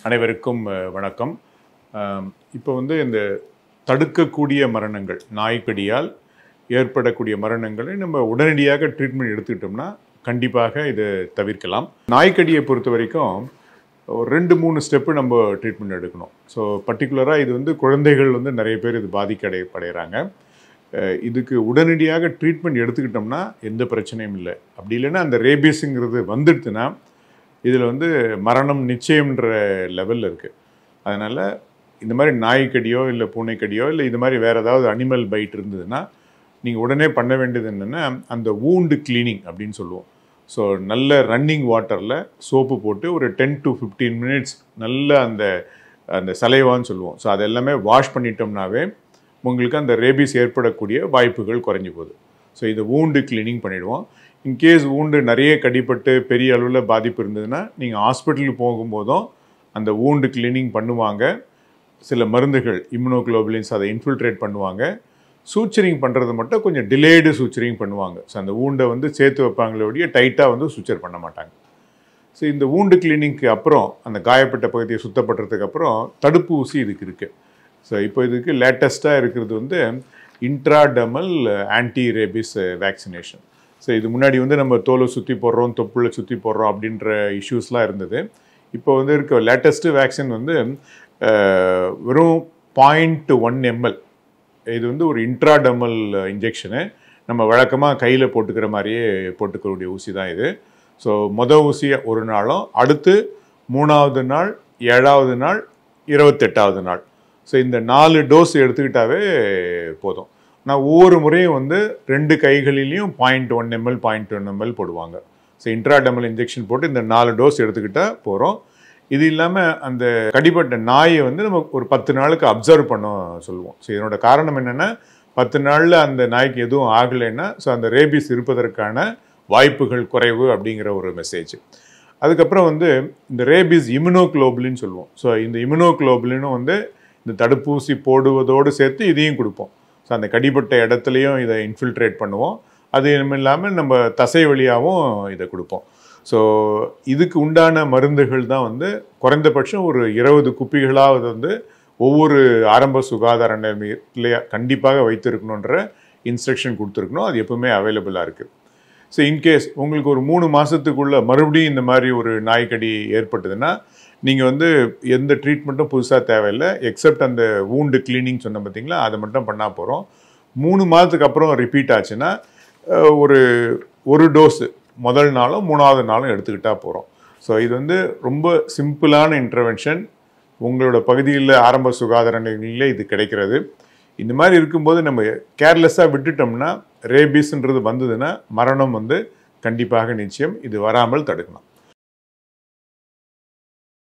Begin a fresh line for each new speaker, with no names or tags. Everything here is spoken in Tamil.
அனைவருக்கும் வணக்கம். இப்போ இந்த தடுக்கக்கூடிய மரணங்கள், நாய்க்கடியால் ஏற்படக்கூடிய மரணங்களை நம்ம உடனடியாக ட்ரீட்மெண்ட் எடுத்துக்கிட்டோம்னா கண்டிப்பாக இதை தவிர்க்கலாம். நாய்க்கடியை பொறுத்த வரைக்கும் ஒரு 2-3 ஸ்டெப்பு நம்ம ட்ரீட்மெண்ட் எடுக்கணும். ஸோ பர்டிகுலராக இது குழந்தைகள் நிறைய பேர் இது பாதிக்கடைகிறாங்க. இதுக்கு உடனடியாக ட்ரீட்மெண்ட் எடுத்துக்கிட்டோம்னா எந்த பிரச்சனையும் இல்லை. அப்படி இல்லைன்னா அந்த ரேபீஸுங்கிறது வந்துடுதுன்னா இதில் மரணம் நிச்சயம்ன்ற லெவலில் இருக்குது. அதனால் இந்த மாதிரி நாய்க்கடியோ இல்லை பூனைக்கடியோ இல்லை இது மாதிரி வேறு ஏதாவது அனிமல் பைட் இருந்ததுன்னா நீங்கள் உடனே பண்ண வேண்டியது என்னென்னா அந்த வூண்டு கிளீனிங் அப்படின்னு சொல்லுவோம். ஸோ நல்ல ரன்னிங் வாட்டரில் சோப்பு போட்டு ஒரு 10 to 15 minutes நல்ல அந்த சலைவான்னு சொல்லுவோம். ஸோ அது எல்லாமே வாஷ் பண்ணிட்டோம்னாவே உங்களுக்கு அந்த ரேபீஸ் ஏற்படக்கூடிய வாய்ப்புகள் குறைஞ்சி போகுது. ஸோ இதை வூண்டு கிளீனிங் பண்ணிவிடுவோம். இன்கேஸ் வூண்டு நிறைய கடிப்பட்டு பெரிய அளவில் பாதிப்பு இருந்ததுன்னா நீங்கள் ஹாஸ்பிட்டலுக்கு போகும்போதும் அந்த வூண்டு கிளீனிங் பண்ணுவாங்க. சில மருந்துகள் இம்யூனோகுளோபுலின்ஸ் அதை இன்ஃபில்ட்ரேட் பண்ணுவாங்க. சூச்சரிங் பண்ணுறது மட்டும் கொஞ்சம் டிலேடு சூச்சரிங் பண்ணுவாங்க. ஸோ அந்த வூண்டை சேர்த்து வைப்பாங்களோடைய டைட்டாக சூச்சர் பண்ண மாட்டாங்க. ஸோ இந்த வூண்டு கிளீனிங்க்கு அப்புறம் அந்த காயப்பட்ட பகுதியை சுத்தப்படுறதுக்கு அப்புறம் தடுப்பு ஊசி இதுக்கு இருக்குது. ஸோ இப்போ இதுக்கு லேட்டஸ்ட்டாக இருக்கிறது intradermal anti rabies vaccination. So இது முன்னாடி நம்ம தோலை சுற்றி போடுறோம், தொப்புளை சுற்றி போடுறோம் அப்படின்ற இஷ்யூஸ்லாம் இருந்தது. இப்போ இருக்க லேட்டஸ்ட்டு வேக்சின் வெறும் 0.1 ml. இது ஒரு இன்ட்ராடெர்மல் இன்ஜெக்ஷனு. நம்ம வழக்கமாக கையில் போட்டுக்கிற மாதிரியே போட்டுக்கக்கூடிய ஊசி தான் இது. ஸோ மொதல் ஊசியை ஒரு நாளும், அடுத்து 3ஆவது நாள், 7ஆவது நாள், 28ஆவது நாள். ஸோ இந்த 4 டோஸ் எடுத்துக்கிட்டாவே போதும். நான் ஒவ்வொரு முறையும் 2 கைகளிலையும் 0.1 ml 0.1 ml போடுவாங்க. ஸோ இன்ட்ராடெர்மல் இன்ஜெக்ஷன் போட்டு இந்த 4 டோஸ் எடுத்துக்கிட்டால் போகிறோம். இது இல்லாமல் அந்த கடிப்பட்ட நாயை நம்ம ஒரு 10 நாளுக்கு அப்சர்வ் பண்ண சொல்லுவோம். ஸோ இதனோட காரணம் என்னென்னா 10 நாளில் அந்த நாய்க்கு எதுவும் ஆகலைன்னா ஸோ அந்த ரேபீஸ் இருப்பதற்கான வாய்ப்புகள் குறைவு அப்படிங்கிற ஒரு மெசேஜ். அதுக்கப்புறம் இந்த ரேபீஸ் இம்யூனோகுளோபுலின்னு சொல்லுவோம். ஸோ இந்த இம்யூனோகுளோபுலினும் இந்த தடுப்பூசி போடுவதோடு சேர்த்து இதையும் கொடுப்போம். ஸோ அந்த கடிப்பட்ட இடத்துலையும் இதை இன்ஃபில்ட்ரேட் பண்ணுவோம். அது இல்லாமல் நம்ம தசை வழியாகவும் இதை கொடுப்போம். ஸோ இதுக்கு உண்டான மருந்துகள் தான் குறைந்தபட்சம் ஒரு 20 குப்பிகளாவது ஒவ்வொரு ஆரம்ப சுகாதார நிலையத்திலேயே கண்டிப்பாக வைத்திருக்கணுன்ற இன்ஸ்ட்ரக்ஷன் கொடுத்துருக்கணும். அது எப்பவுமே அவைலபிளாக இருக்குது. ஸோ இன்கேஸ் உங்களுக்கு ஒரு 3 மாதத்துக்குள்ளே மறுபடியும் இந்த மாதிரி ஒரு நாய்க்கடி ஏற்பட்டதுன்னா நீங்கள் எந்த ட்ரீட்மெண்ட்டும் புதுசாக தேவையில்லை. எக்ஸப்ட் அந்த வூண்டு கிளீனிங் சொன்ன பார்த்தீங்களா, அதை மட்டும் பண்ணால் போகிறோம். 3 மாதத்துக்கு அப்புறம் ரிப்பீட் ஆச்சுன்னா ஒரு டோஸு முதல் நாளும் 3ஆவது நாளும் எடுத்துக்கிட்டால் போகிறோம். ஸோ இது ரொம்ப சிம்பிளான இன்டர்வென்ஷன். உங்களோட பகுதியில் ஆரம்ப சுகாதார நிலையங்களில் இது கிடைக்கிறது. இந்த மாதிரி இருக்கும்போது நம்ம கேர்லெஸ்ஸாக விட்டுட்டோம்னா ரேபீஸ்ன்றது வந்ததுன்னா மரணம் கண்டிப்பாக நிச்சயம். இது வராமல் தடுக்கலாம்.